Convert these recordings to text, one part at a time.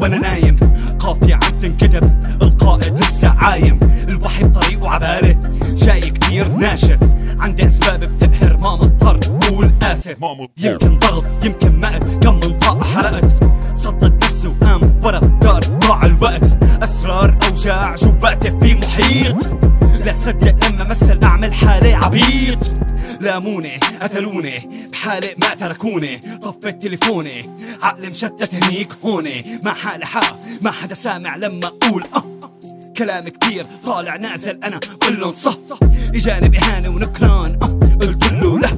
وانا نايم، قافية عم تنكتب القائد لسه عايم، الوحي بطريقه عبالي جاي كتير ناشف، عندي اسباب بتقهر ما مضطر قول اسف، يمكن ضغط يمكن مقت كم من طاقة حرقت، صدت نفسي وقام ورا دار ضاع الوقت، اسرار اوجاع جواتي في محيط، لا تصدق لما مثل اعمل حالي عبيط، لاموني قتلوني بحالي ما تركوني، طفيت تليفوني عقلي مشتت هنيك هوني، ما حالي حق ما حدا سامع لما اقول كلام كتير طالع نازل انا قلن صح، اجاني بإهانة ونكران قلتله لا،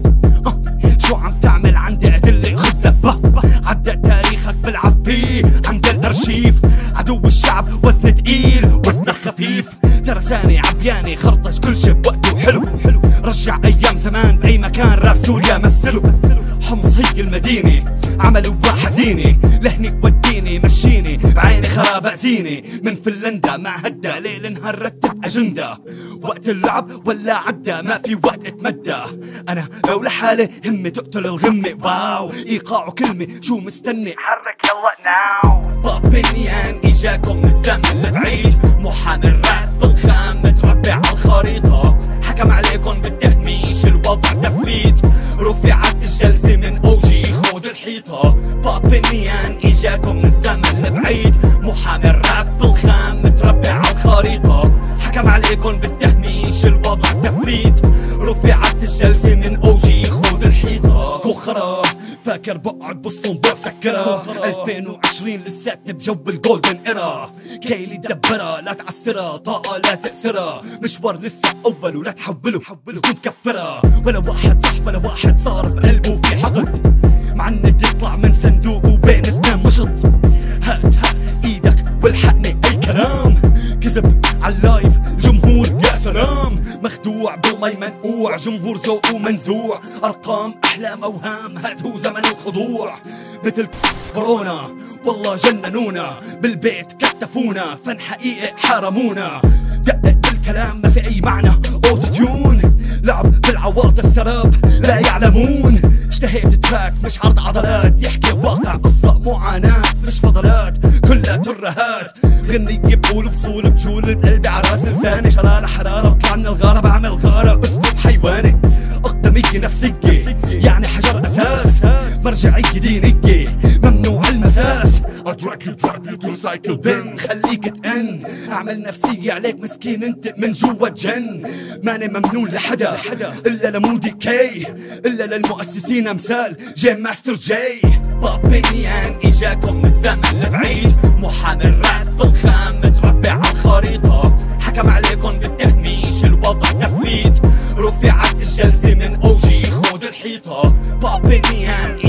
شو عم تعمل عندي ادلة خدها عدى تاريخك بلعب فيه عند الارشيف، عدو الشعب وزن تقيل وزنه خفيف، ترساني عبياني خرطش كل شي بوقته حلو، رجع ايام زمان باي مكان راب سوريا مثلوا، حمص هي المدينة عملوا حزينة، لهنيك وديني مشيني بعيني خراب اذيني، من فنلندا ما هدى ليل نهار رتب اجندة، وقت اللعب ولا عدى ما في وقت اتمدى، انا لو لحالي همي تقتل الغمة، واو ايقاع كلمة شو مستني حرك يلا ناو، بابينيان اجاكم من الزمن البعيد، محامي الراب بالخام متربع على الخريطة، حكم عليكم بالتهميش الوضع تفليت، رفعت الجلسة من اوجي خود الحيطة، بابينيان اجاكم من الزمن البعيد، محامي الراب بالخام متربع على الخريطة، حكم عليكم بالتهميش الوضع تفليت، رفعت الجلسة من اوجي خود الحيطة، كوخرة فاكر بقعد بوسطن بسكرها، 2020 لساتني بجو الجولدن ايرا، كيلي دبرها لا تعسرها طاقة لا تأسرها، مشوار لسه اول ولا تحوله سكون كفرها، ولا واحد صح ولا واحد صار بقلبه في حقد، معند يطلع من صندوقه بين اسنان مشط، هات ايدك والحقني اي كلام، كذب عاللايف جمهور يا سلام، مخدوع بالمي منقوع جمهور ذوقه منزوع، ارقام احلام اوهام هاد هو زمن الخضوع، مثل كورونا والله جننونا، بالبيت كتفونا فن حقيقي حرمونا، دقق بالكلام ما في اي معنى اوتو تيون، لعب بالعواطف سراب لا يعلمون، اشتهيت تراك مش عرض عضلات، يحكي واقع قصة معاناة مش فضلات كلها ترهات، غنية بقول بصول بجول بقلبي عراس لساني، شرارة حرارة بطلع من الغارة بعمل غارة اسلوب حيواني، اقدمية نفسية يعني حجر اساس، مرجعية دينية ممنوع المساس، ادراك يكون سايكل بن خليك تأن، اعمل نفسية عليك مسكين انت من جوا الجن، ماني ممنون لحدا الا لمودي كي، الا للمؤسسين امثال جيم ماستر جاي، بابينيان اجاكم من الزمن البعيد، محامي الراب بالخام متربع على الخريطة، حكم عليكم بالتهميش الوضع تفليت، رفعت الجلسة من اوجي خود الحيطة، بابينيان